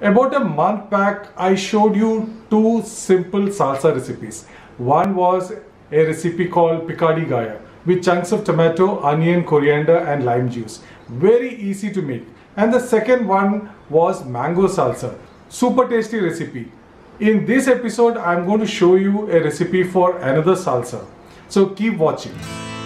About a month back, I showed you two simple salsa recipes. One was a recipe called Piccadi Gaya with chunks of tomato, onion, coriander and lime juice. Very easy to make. And the second one was mango salsa. Super tasty recipe. In this episode, I'm going to show you a recipe for another salsa. So keep watching.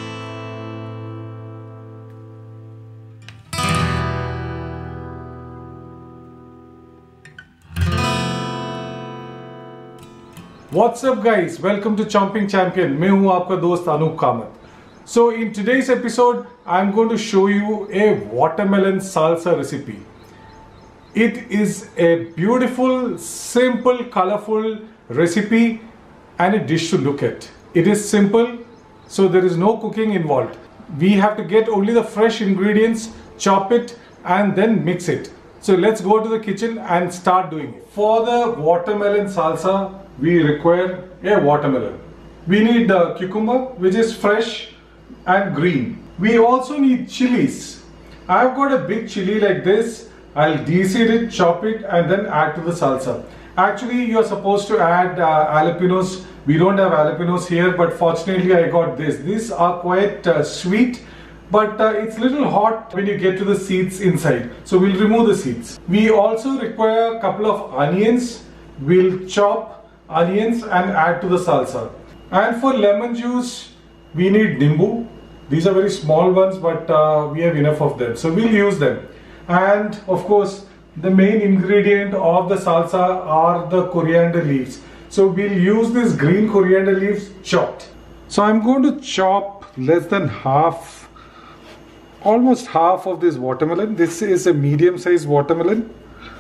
What's up guys, welcome to Chomping Champion. मैं हूँ आपका दोस्त Anoop Kamat. So in today's episode, I'm going to show you a watermelon salsa recipe. It is a beautiful, simple, colorful recipe and a dish to look at. It is simple, so there is no cooking involved. We have to get only the fresh ingredients, chop it and then mix it. So let's go to the kitchen and start doing it. For the watermelon salsa, we require a watermelon. We need the cucumber, which is fresh and green. We also need chilies. I've got a big chili like this. I'll de-seed it, chop it and then add to the salsa. Actually, you're supposed to add jalapenos. We don't have jalapenos here, but fortunately I got this. These are quite sweet, but it's a little hot when you get to the seeds inside. So we'll remove the seeds. We also require a couple of onions. We'll chop onions and add to the salsa. And for lemon juice, we need nimbu. These are very small ones, but we have enough of them, so we'll use them. And of course, the main ingredient of the salsa are the coriander leaves. So we'll use these green coriander leaves chopped. So I'm going to chop less than half, almost half of this watermelon. This is a medium-sized watermelon.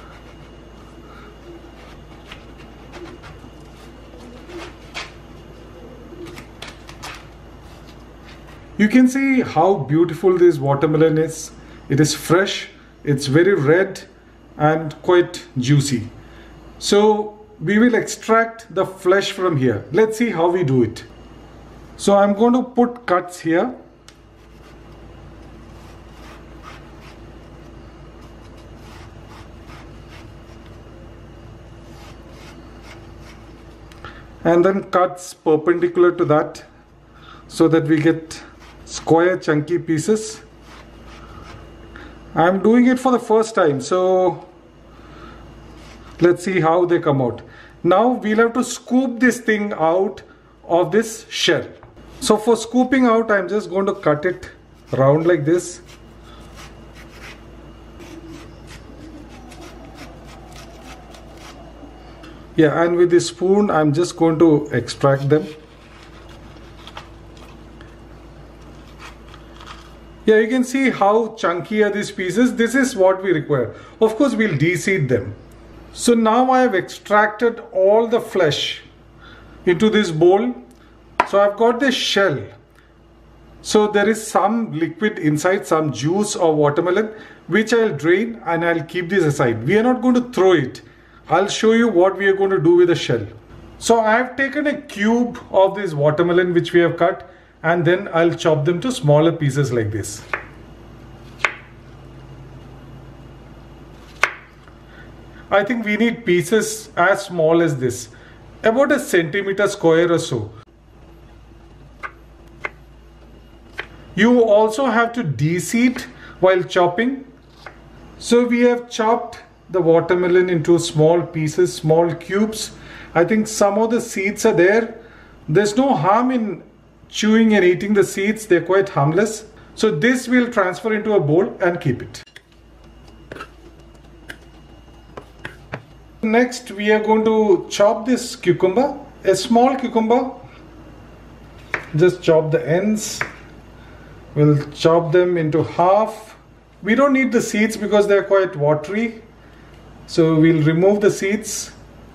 You can see how beautiful this watermelon is. It is fresh, it's very red and quite juicy. So we will extract the flesh from here. Let's see how we do it. So I'm going to put cuts here. And then cuts perpendicular to that so that we get square chunky pieces. I'm doing it for the first time, so let's see how they come out. Now we'll have to scoop this thing out of this shell. So for scooping out, I'm just going to cut it round like this. Yeah, and with this spoon, I'm just going to extract them. Yeah, you can see how chunky are these pieces. This is what we require. Of course, we'll de-seed them. So now I have extracted all the flesh into this bowl. So I've got this shell. So there is some liquid inside, some juice or watermelon, which I'll drain and I'll keep this aside. We are not going to throw it. I'll show you what we are going to do with the shell. So I've taken a cube of this watermelon which we have cut, and then I'll chop them to smaller pieces like this. I think we need pieces as small as this, about a centimeter square or so. You also have to de-seed while chopping. So we have chopped the watermelon into small pieces, small cubes. I think some of the seeds are there. There's no harm in chewing and eating the seeds, they're quite harmless. So this will transfer into a bowl and keep it. Next we are going to chop this cucumber, a small cucumber. Just chop the ends. We'll chop them into half. We don't need the seeds because they're quite watery. So we'll remove the seeds.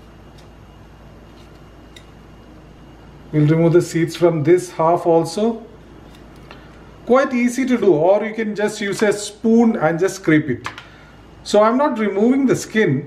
We'll remove the seeds from this half also. Quite easy to do, or you can just use a spoon and just scrape it. So I'm not removing the skin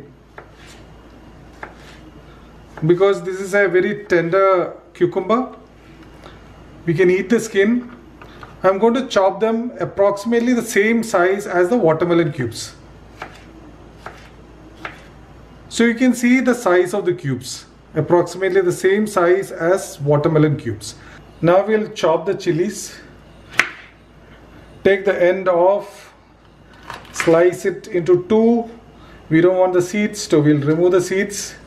because this is a very tender cucumber. We can eat the skin. I'm going to chop them approximately the same size as the watermelon cubes. So you can see the size of the cubes, approximately the same size as watermelon cubes. Now we'll chop the chilies. Take the end off, slice it into two. We don't want the seeds, so we'll remove the seeds.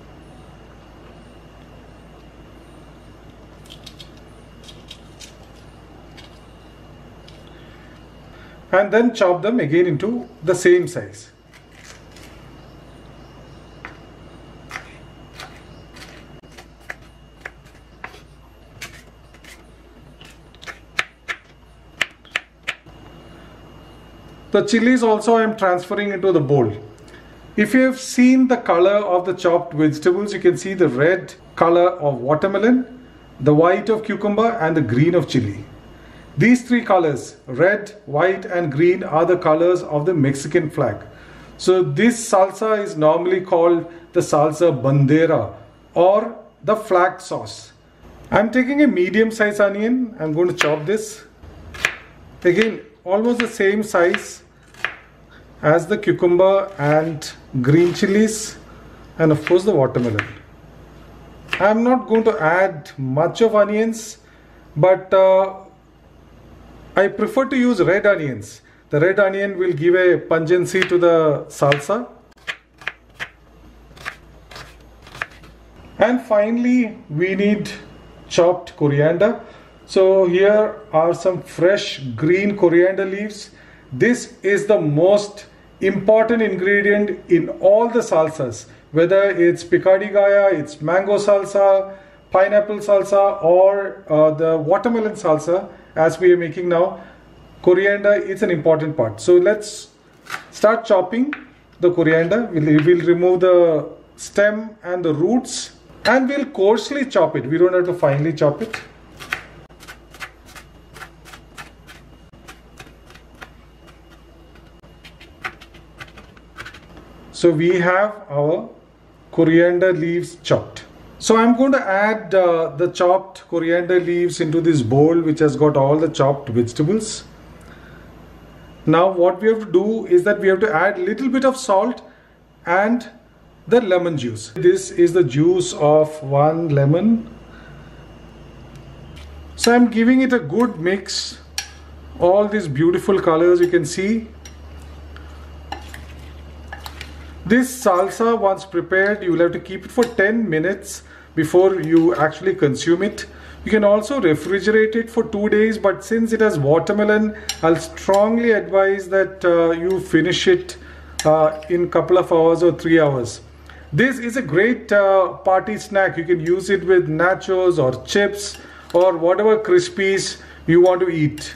And then chop them again into the same size. The chilies also I am transferring into the bowl. If you have seen the color of the chopped vegetables, you can see the red color of watermelon, the white of cucumber and the green of chili. These three colors, red, white and green, are the colors of the Mexican flag. So this salsa is normally called the salsa bandera or the flag sauce. I'm taking a medium size onion. I'm going to chop this. Again, almost the same size as the cucumber and green chilies and of course the watermelon. I'm not going to add much of onions, but I prefer to use red onions. The red onion will give a pungency to the salsa. And finally we need chopped coriander. So here are some fresh green coriander leaves. This is the most important ingredient in all the salsas, whether it's piccadi gaya, it's mango salsa, pineapple salsa or the watermelon salsa as we are making now. Coriander is an important part. So let's start chopping the coriander. We'll remove the stem and the roots and we'll coarsely chop it. We don't have to finely chop it. So we have our coriander leaves chopped. So I'm going to add the chopped coriander leaves into this bowl which has got all the chopped vegetables. Now what we have to do is that we have to add a little bit of salt and the lemon juice. This is the juice of one lemon. So I'm giving it a good mix. All these beautiful colors you can see. This salsa, once prepared, you will have to keep it for 10 minutes before you actually consume it. You can also refrigerate it for 2 days, but since it has watermelon, I'll strongly advise that you finish it in a couple of hours or 3 hours. This is a great party snack. You can use it with nachos or chips or whatever crispies you want to eat.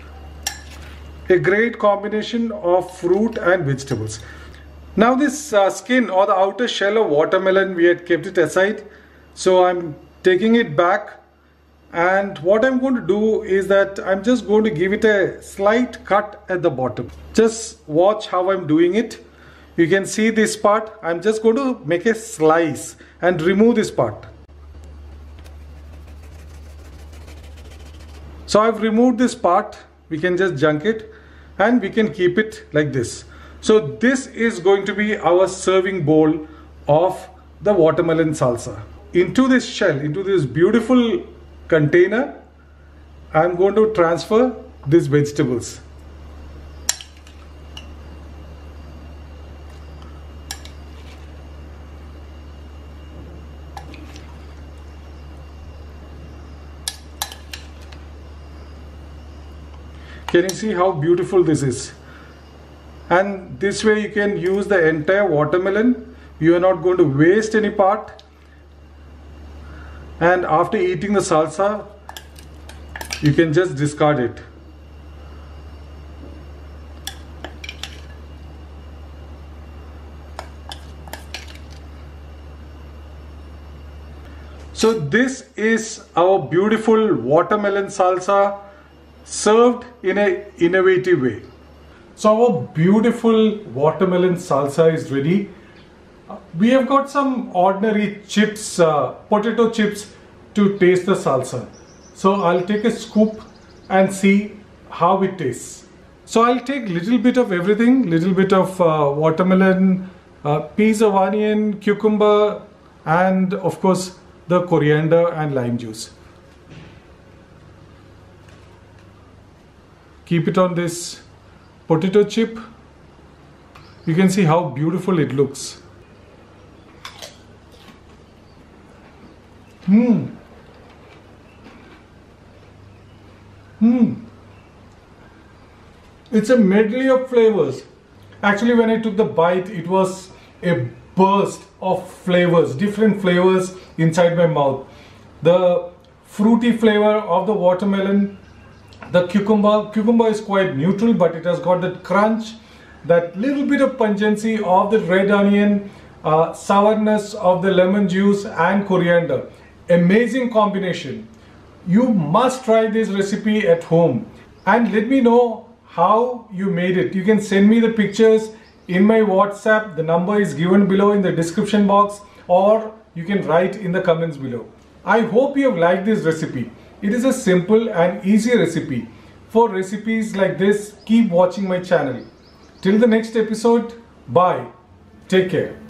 A great combination of fruit and vegetables. Now this skin or the outer shell of watermelon, we had kept it aside. So I'm taking it back, and what I'm going to do is that I'm just going to give it a slight cut at the bottom. Just watch how I'm doing it. You can see this part. I'm just going to make a slice and remove this part. So I've removed this part. We can just junk it and we can keep it like this. So this is going to be our serving bowl of the watermelon salsa. Into this shell, into this beautiful container, I'm going to transfer these vegetables. Can you see how beautiful this is? And this way you can use the entire watermelon. You are not going to waste any part. And after eating the salsa, you can just discard it. So this is our beautiful watermelon salsa served in an innovative way. So our beautiful watermelon salsa is ready. We have got some ordinary chips, potato chips to taste the salsa. So I'll take a scoop and see how it tastes. So I'll take little bit of everything, little bit of watermelon, piece of onion, cucumber, and of course the coriander and lime juice. Keep it on this potato chip. You can see how beautiful it looks. It's a medley of flavors. Actually, when I took the bite, it was a burst of flavors, different flavors inside my mouth. The fruity flavor of the watermelon, the cucumber is quite neutral, but it has got that crunch, that little bit of pungency of the red onion, sourness of the lemon juice and coriander. Amazing combination. You must try this recipe at home and let me know how you made it. You can send me the pictures in my WhatsApp. The number is given below in the description box, or you can write in the comments below. I hope you have liked this recipe. It is a simple and easy recipe. For recipes like this, keep watching my channel. Till the next episode, bye. Take care.